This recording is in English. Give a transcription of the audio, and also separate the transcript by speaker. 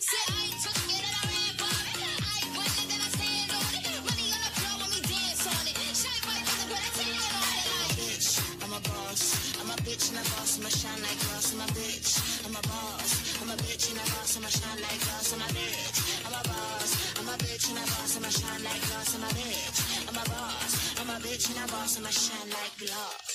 Speaker 1: Say I ain't took it and I ran for it. I ain't want it, then I stand on it. Money on the floor when we dance on it. Shine bright, then put a tan on it. Like, bitch, I'm a boss. I'm a bitch and a boss. I'ma shine like glass. I'm a bitch. I'm a boss. I'm a bitch and a boss. I'ma shine like glass. I'm a bitch. I'm a boss. I'm a bitch and a boss. I'ma shine like glass. I'm a bitch. I'm a boss. I'm a bitch and a boss. I'ma shine like glass.